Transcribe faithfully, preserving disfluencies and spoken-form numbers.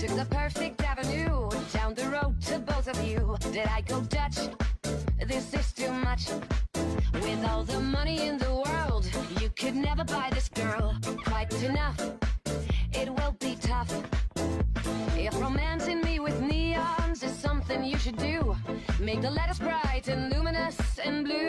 Took the perfect avenue down the road to both of you. Did I go Dutch? This is too much. With all the money in the world, you could never buy this girl quite enough. It will be tough. If romancing me with neons is something you should do, make the letters bright and luminous and blue.